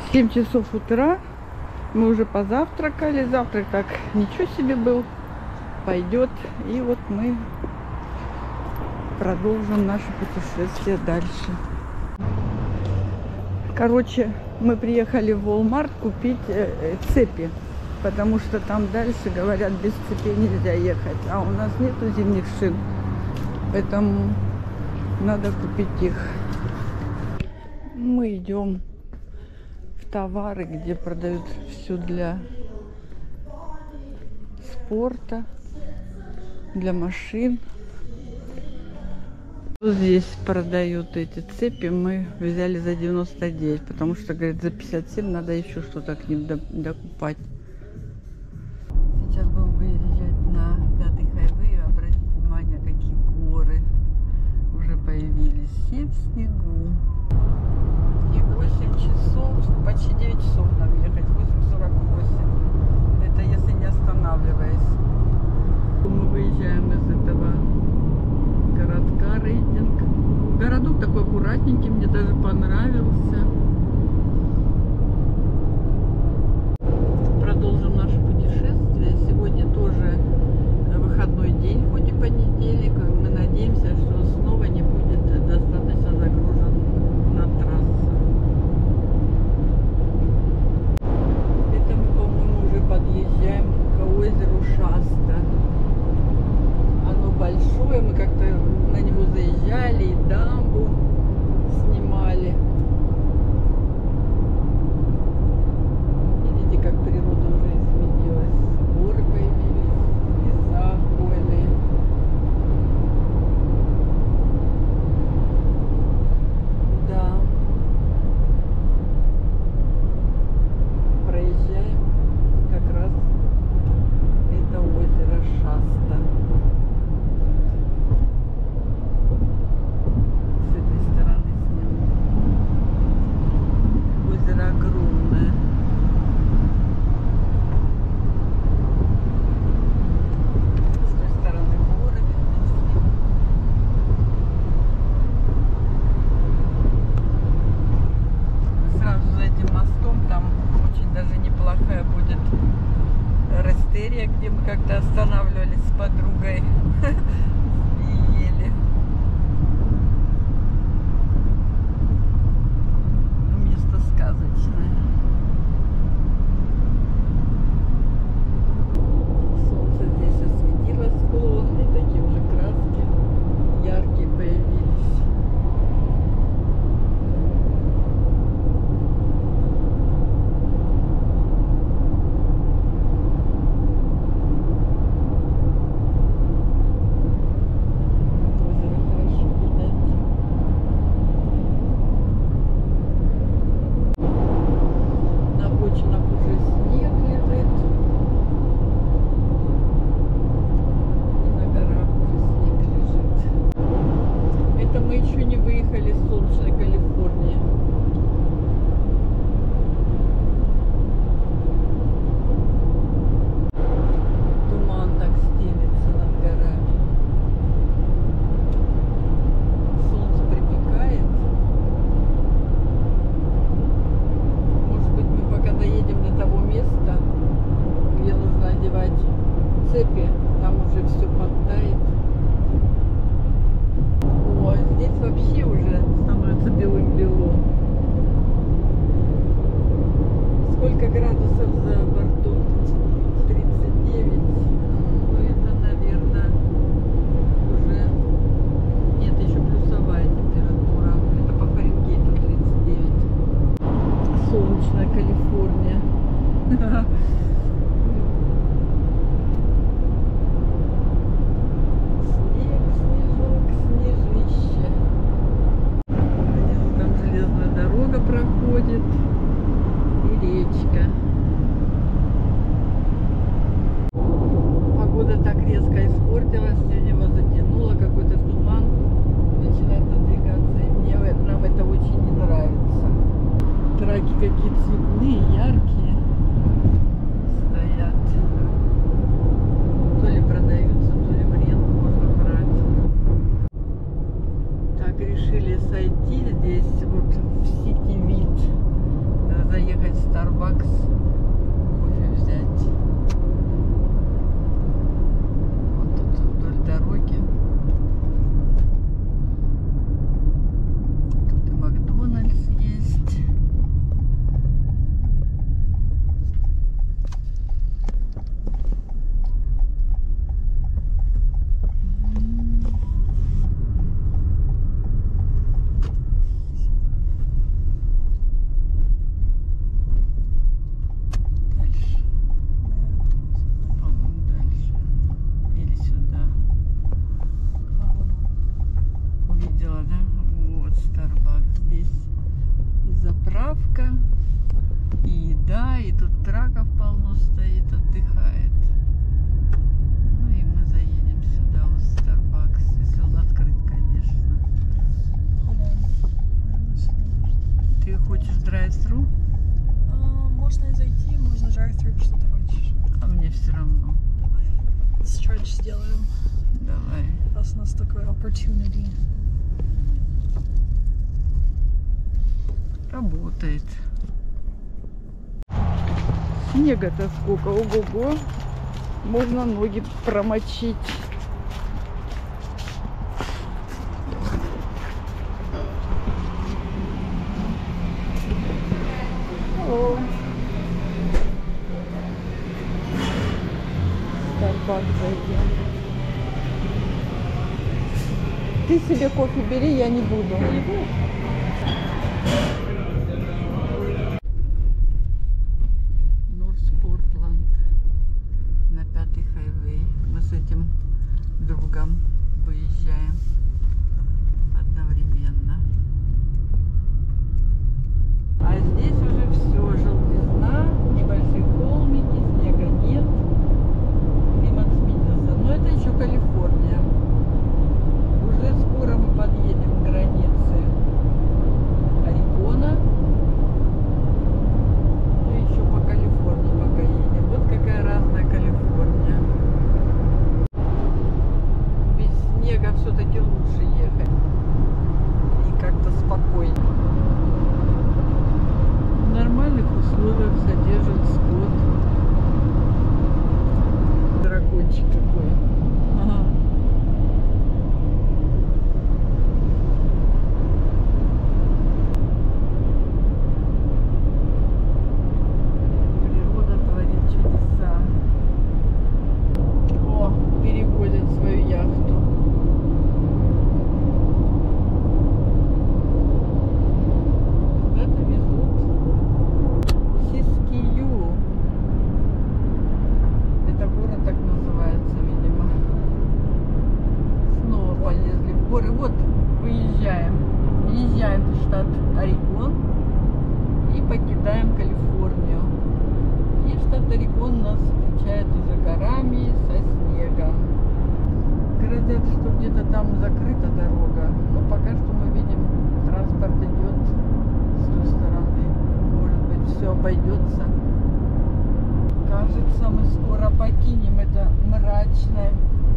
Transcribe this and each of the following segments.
7 часов утра. Мы уже позавтракали. Завтрак так ничего себе был. Пойдет. И вот мы продолжим наше путешествие дальше. Короче, мы приехали в Walmart купить цепи. Потому что там дальше, говорят, без цепей нельзя ехать. А у нас нету зимних шин. Поэтому надо купить их. Мы идем в товары, где продают все для спорта, для машин. Здесь продают эти цепи. Мы взяли за 99, потому что, говорят, за 57 надо еще что-то к ним докупать. Сейчас будем выезжать на 5-й хайвей. Обратите внимание, какие горы уже появились. Все в снегу. И 8 часов, почти 9 часов нам ехать. 8:48. Это если не останавливаясь. Мы выезжаем из этого городка Рейдинг. Городок такой аккуратненький, мне даже понравился. Продолжим наше путешествие. Сегодня тоже выходной день, хоть и понедельник. Мы надеемся, что снова не будет достаточно загружен на трассу. Это мы, по-моему, уже подъезжаем к озеру Шаста. Оно большое, мы как-то на него заезжали и дамбу снимали. Видите, как природа уже изменилась. Горы появились, леса хвойные. Да. Проезжаем как раз это озеро Шаста. С этой стороны сниму. Озеро огромное. С той стороны горы видны. Сразу за этим мостом там очень даже неплохая будет рестерия, где мы как-то останавливались с подругой и ели. Место сказочное. Солнце здесь осветило склон, и такие уже краски яркие появились. Озеро хорошо видать. На обочинах уже снег лежит. И на горах уже снег лежит. Это мы еще не выехали из солнечной Калифорнии. Туман так стелится над горами. Солнце припекает. Может быть, мы пока доедем до того места, где нужно одевать цепи, там уже все подтает. О, здесь вообще уже становится белым-бело. Сколько градусов за бортом? 39. Ну, это, наверное, уже... Нет, еще плюсовая температура. Это по Фаренгейту 39. Солнечная Калифорния. Снег, снежок, снежище. Внизу там железная дорога проходит и речка. Погода так резко испортилась, сегодня его затянуло, какой-то туман начинает надвигаться, и нам это очень не нравится. Траки какие цветные, яркие стоят. То ли продаются, то ли в аренду можно брать. Так, решили сойти здесь вот в Сити Вид, заехать Starbucks кофе взять. Вот тут вдоль дороги. Тут и Макдональдс есть. Заправка и еда, и тут траков полно стоит, отдыхает. Ну и мы заедем сюда, вот Starbucks, если он открыт, конечно. Ты хочешь drive-thru? Можно зайти, можно drive-thru, что ты хочешь. А мне все равно. Давай stretch сделаем. Давай. Раз у нас такой opportunity. Работает. Снега-то сколько, ого-го. Можно ноги промочить. О. Starbucks зайдем. Ты себе кофе бери, я не буду. На 5-й хайвей. Мы с этим другом выезжаем одновременно. А здесь уже все, желтизна, небольшие холмики, снега нет. Климат сменился. Но это еще Калифорния. Уже скоро мы подъедем к границе Орегона. И еще по Калифорнии пока едем. Вот какая разная Калифорния. Без снега все-таки лучше ехать. И как-то спокойнее. В нормальных условиях содержит скот. Дракончик какой. Ага. Природа творит чудеса. О, переводят свою яхту. Куда-то везут Сискию. Это город так называется, видимо. Снова полезли в горы. Вот, выезжаем. Въезжаем в штат Орегон и покидаем Калифорнию. И штат Орегон нас встречает уже горами со снегом. Говорят, что где-то там закрыта дорога. Но пока что мы видим, транспорт идет с той стороны. Может быть, все обойдется. Кажется, мы скоро покинем это мрачное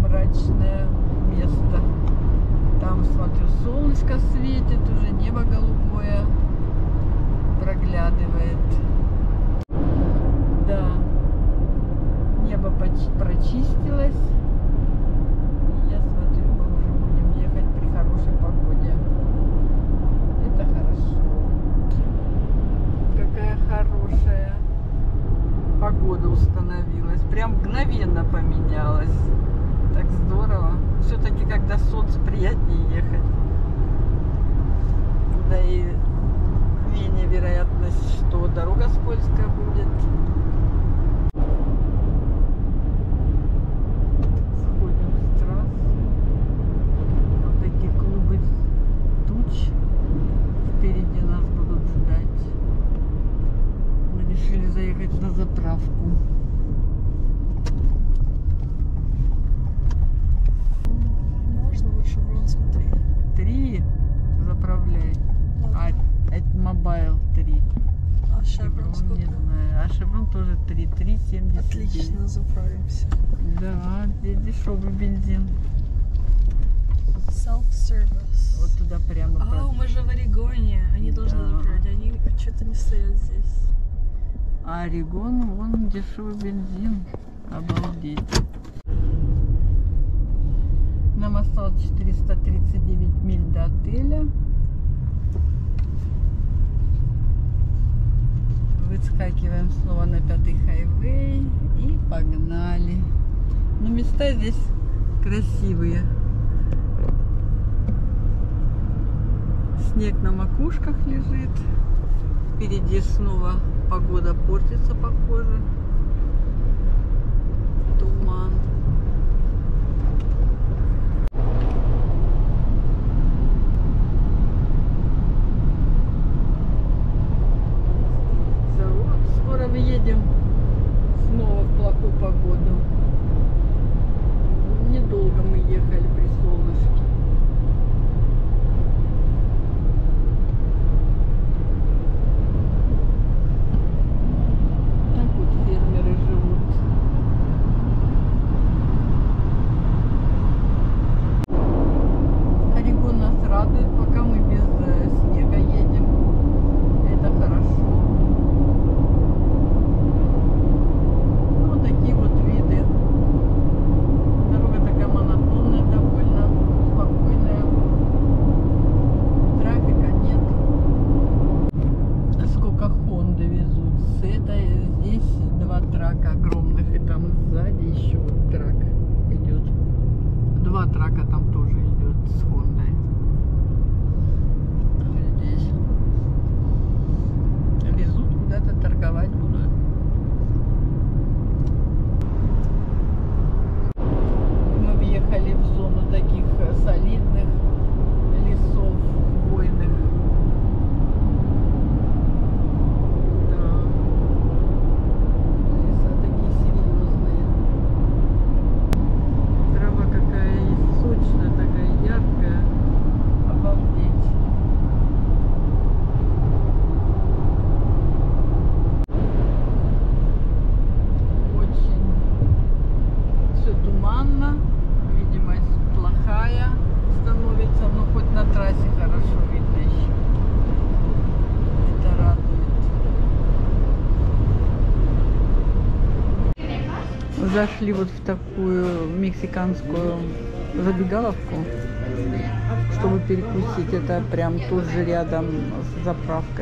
место. Там, смотрю, солнышко светит, уже небо голубое проглядывает. Да, небо прочистилось. И я смотрю, мы уже будем ехать при хорошей погоде. Это хорошо. Какая хорошая погода установилась. Прям мгновенно поменялась. Так здорово. Все-таки, когда солнце, приятнее ехать. Да и менее вероятность, что дорога скользкая будет. Сходим с трассы. Вот такие клубы туч впереди нас будут ждать. Мы решили заехать на заправку. Можно лучше в рот смотри. 3 заправляй. А это мобайл 3. А Chevron Не сколько? знаю. А Chevron тоже 3. 3,79. Отлично, заправимся. Да, здесь дешевый бензин. Self-service. Вот туда прямо. О, мы же в Орегоне. Они должны Да. заправить. Они что-то не стоят здесь. А Орегон, вон дешевый бензин. Обалдеть. Нам осталось 439 миль до отеля. Выскакиваем снова на 5-й хайвей и погнали. Но места здесь красивые. Снег на макушках лежит. Впереди снова погода портится, похоже. Туман. Скоро мы едем снова в плохую погоду. Недолго мы ехали при солнышке. Так вот фермеры живут. Орегон нас радует, пока мы без снега едем. Это хорошо. Такие вот виды. Дорога такая монотонная, довольно спокойная. Трафика нет. Сколько Хонды везут. С этой здесь 2 трака огромных. И там сзади еще вот трак идет. 2 трака там тоже идет с Хондой. Здесь. Везут куда-то, торговать будут. Ехали в зону таких солидных лесов хвойных. Да. Леса такие серьезные. Трава какая сочная, такая яркая. Обалдеть. Очень все туманно. Видимость плохая становится, но хоть на трассе хорошо видно еще. Это радует. Зашли вот в такую мексиканскую забегаловку, чтобы перекусить. Это прям тут же рядом с заправкой.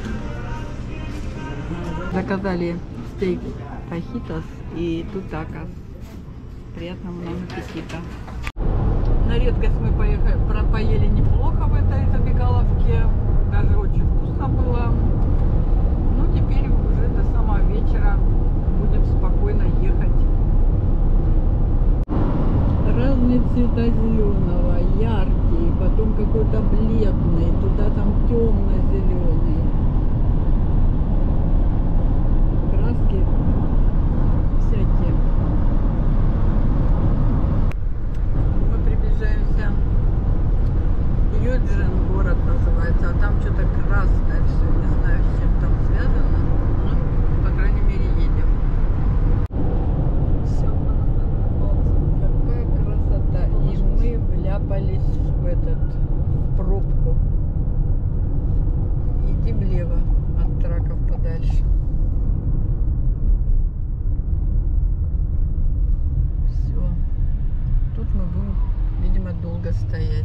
Заказали стейк фахитос и тутакос. Приятного нам аппетита. На редкость мы поели неплохо в этой забегаловке. Даже очень вкусно было. Ну, теперь уже до самого вечера будем спокойно ехать. Разные цвета зеленого. Яркий, потом какой-то бледный. Туда там темно-зеленый. Краски всякие. Юджин город называется, а там что-то красное все, не знаю, с чем там связано, но, по крайней мере, едем. Все, Какая красота! И мы вляпались в пробку. Идем влево от траков подальше. Все. Тут мы будем, видимо, долго стоять.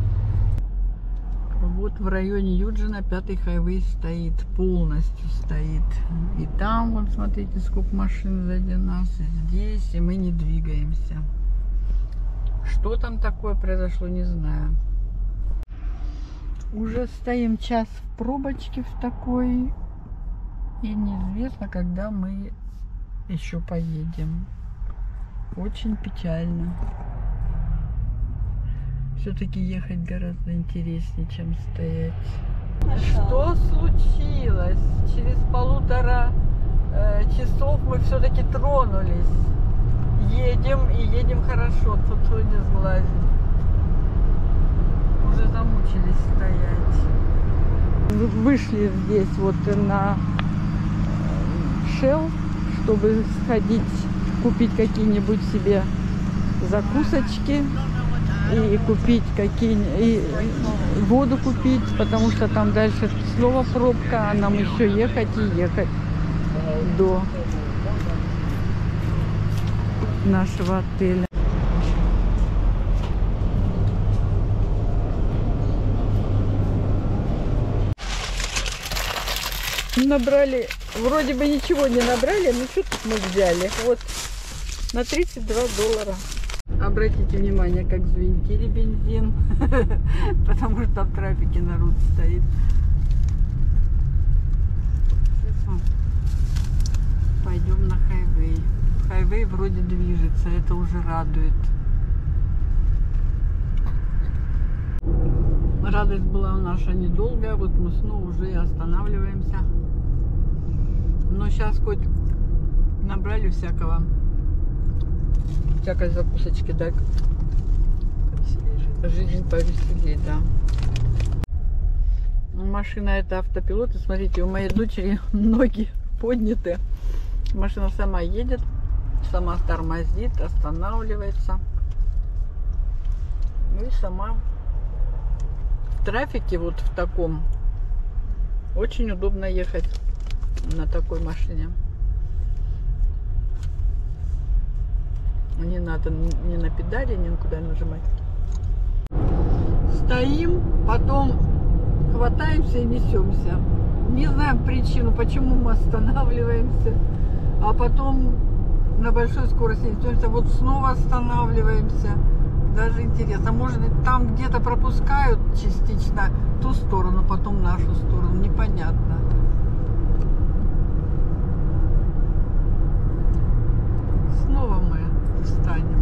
Вот в районе Юджина 5-й хайвей стоит, полностью стоит. И там, вот смотрите, сколько машин сзади нас, и здесь, и мы не двигаемся. Что там такое произошло, не знаю. Уже стоим час в пробочке в такой, и неизвестно, когда мы еще поедем. Очень печально. Все-таки ехать гораздо интереснее, чем стоять. Что случилось? Через 1,5 часов мы все-таки тронулись. Едем и едем хорошо. Тут не сглазить. Уже замучились стоять. Вышли здесь вот на Shell, чтобы сходить, купить какие-нибудь себе закусочки. И купить и воду купить, потому что там дальше снова пробка, а нам еще ехать и ехать. до нашего отеля. Набрали, вроде бы ничего не набрали, но что тут мы взяли? Вот на $32. Обратите внимание, как взвинтили бензин, потому что в трафике народ стоит. Сейчас пойдем на хайвей. Хайвей вроде движется, это уже радует. Радость была наша недолгая, вот мы снова уже и останавливаемся. Но сейчас хоть набрали всякой закусочки, да? Жизнь повеселее, да. Машина это автопилот, и смотрите, у моей дочери ноги подняты. Машина сама едет, сама тормозит, останавливается. Ну и сама в трафике вот в таком очень удобно ехать на такой машине. Не надо ни на педали, ни никуда нажимать. Стоим, потом хватаемся и несемся. Не знаем причину, почему мы останавливаемся, а потом на большой скорости несемся, вот снова останавливаемся. Даже интересно, может быть, там где-то пропускают частично ту сторону, потом нашу сторону, непонятно. Снова мы встанем.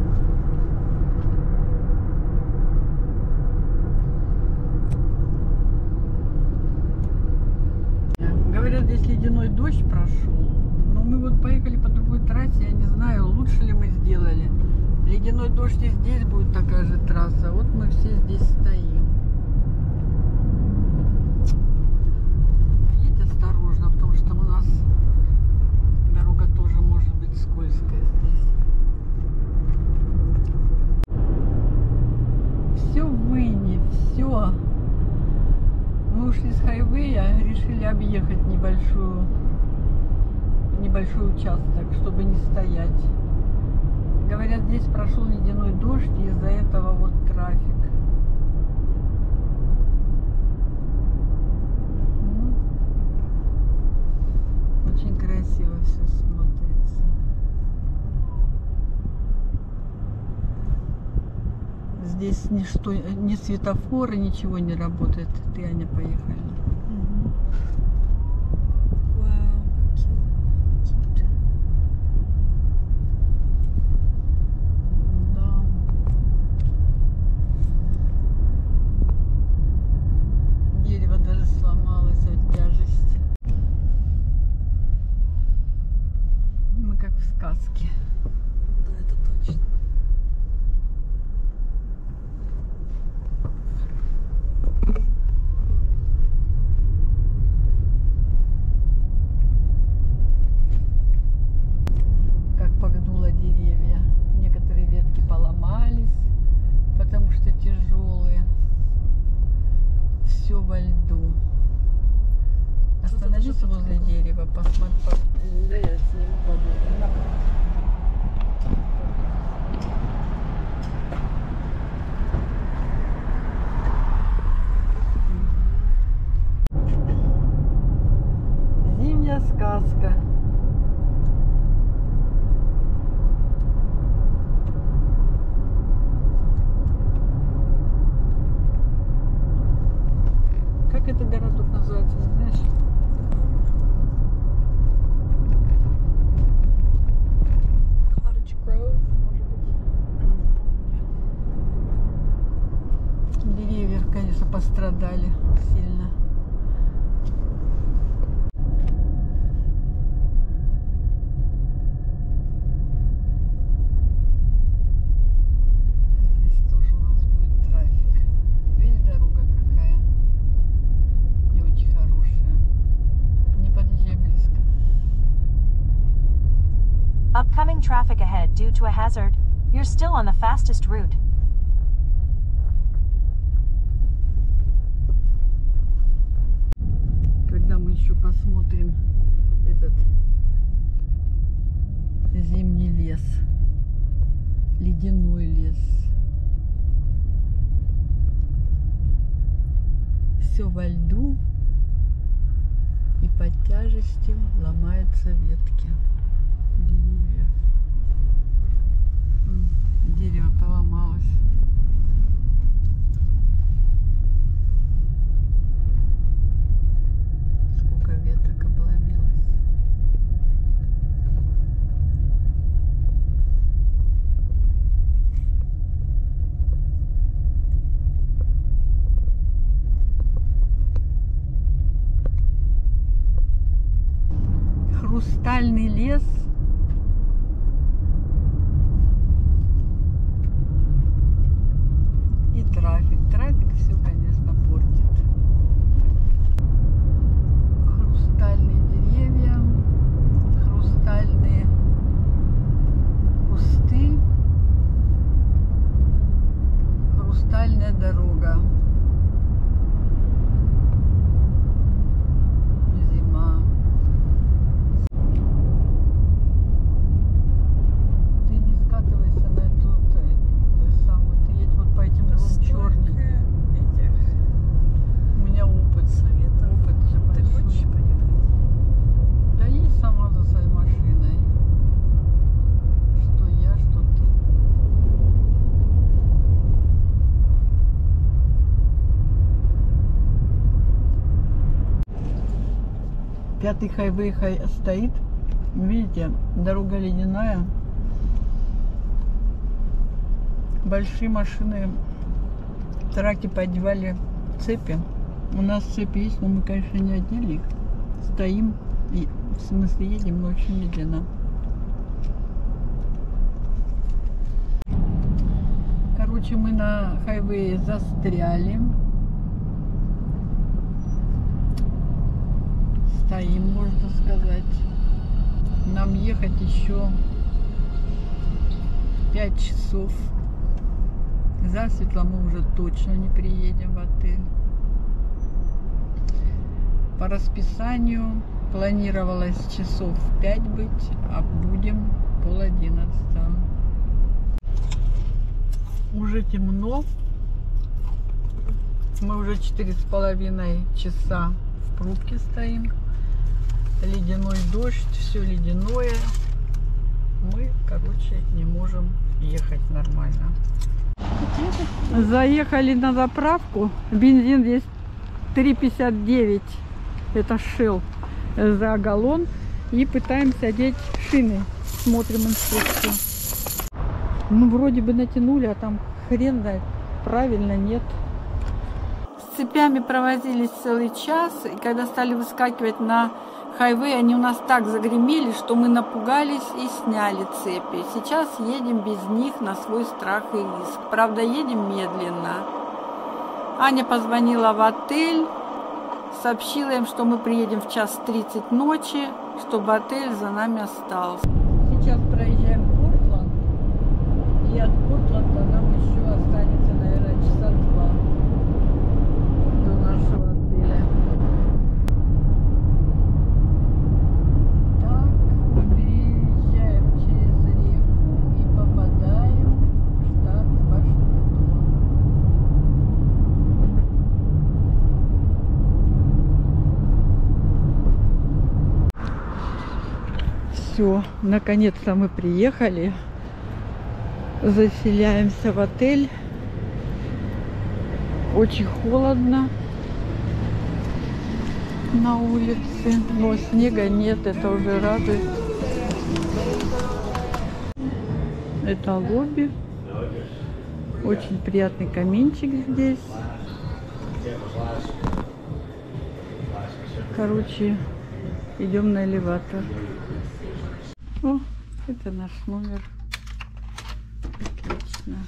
Говорят, здесь ледяной дождь прошел, но мы вот поехали по другой трассе, я не знаю, лучше ли мы сделали. Ледяной дождь и здесь будет такая же трасса. Вот мы все здесь стоим. Едь осторожно, потому что у нас дорога тоже может быть скользкая здесь. Все выни, все. Мы ушли с хайвея, решили объехать небольшой участок, чтобы не стоять. Говорят, здесь прошел ледяной дождь, и из-за этого вот трафик. Очень красиво все смотрится. Здесь ничто, ни светофоры, ничего не работает. Ты, Аня, поехали. Сказки. Да, это точно. Как погнуло деревья. Некоторые ветки поломались, потому что тяжелые. Все во льду. Остановись возле дерева, посмотри. Зимняя сказка. Как этот городок называется, знаешь? Деревья, конечно, пострадали сильно. Здесь тоже у нас будет трафик. Видишь, дорога какая? Не очень хорошая. Не подъезжай близко. Upcoming traffic ahead due to a hazard. You're still on the fastest route. Когда мы еще посмотрим этот ледяной лес. Все во льду, и под тяжестью ломаются ветки деревьев. Дерево поломалось. Сколько веток обломилось. Хрустальный лес. И трафик. Трафик все, конечно, портит. Хрустальные деревья, хрустальные кусты, хрустальная дорога. Зима. Ты не скатывайся на эту самую, ты едь вот по этим двум черным. Этих У меня опыт. советов. Опыт же Ты большой. хочешь поехать? Да едь сама за своей машиной. Что я, что ты. Пятый хайвей стоит. Видите, дорога ледяная. Большие машины, траки поддевали цепи. У нас цепи есть, но мы, конечно, не одели их. Стоим, и, в смысле, едем, но очень медленно. Короче, мы на хайвее застряли. Стоим, можно сказать. Нам ехать еще 5 часов. Засветло мы уже точно не приедем в отель. По расписанию планировалось часов 5 быть, а будем 10:30. Уже темно. Мы уже 4,5 часа в пробке стоим. Ледяной дождь, все ледяное. Мы, короче, не можем ехать нормально. Заехали на заправку. Бензин здесь 3,59. Это Shell за галлон. И пытаемся одеть шины. Смотрим инструкцию. Ну, вроде бы натянули, а там хрен знает. Правильно, нет. С цепями провозились целый час. И когда стали выскакивать на хайвей, они у нас так загремели, что мы напугались и сняли цепи. Сейчас едем без них на свой страх и риск. Правда, едем медленно. Аня позвонила в отель, сообщила им, что мы приедем в 1:30 ночи, чтобы отель за нами остался. Сейчас проезжаем Портланд, и от Портланда нам еще останется, наверное, часа 2 до нашего отеля. Так, мы переезжаем через реку и попадаем в штат Вашингтон. Все, наконец-то мы приехали. Заселяемся в отель. Очень холодно на улице, но снега нет, это уже радует. Это лобби. Очень приятный каминчик здесь. Короче, идем на элеватор. О, это наш номер. Отлично.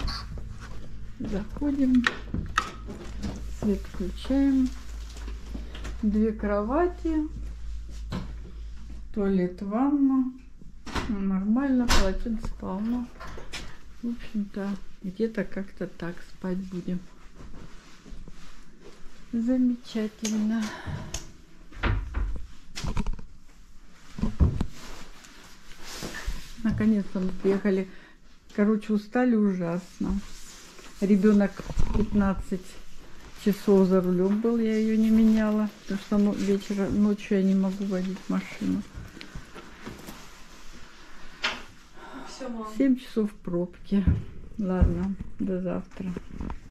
Заходим. Свет включаем. 2 кровати. Туалет, ванна. Нормально, полотенце полно. В общем-то, где-то как-то так спать будем. Замечательно. Наконец-то мы приехали Короче, устали ужасно. Ребенок 15 часов за рулем был, я ее не меняла, потому что ночью я не могу водить машину. Все, мам. 7 часов в пробке. Ладно, до завтра.